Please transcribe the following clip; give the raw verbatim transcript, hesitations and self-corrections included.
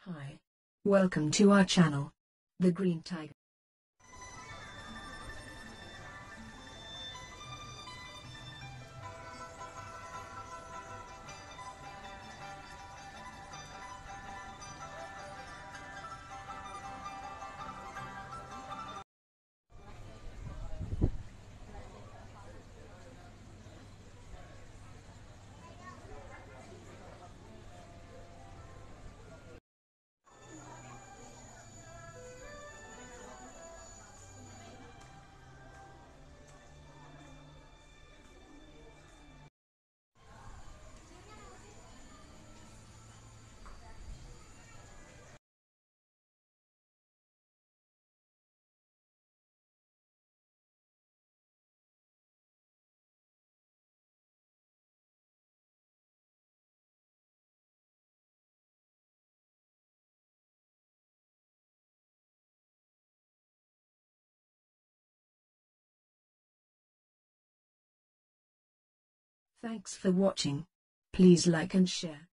Hi. Welcome to our channel, The Green Tiger. Thanks for watching. Please like and share.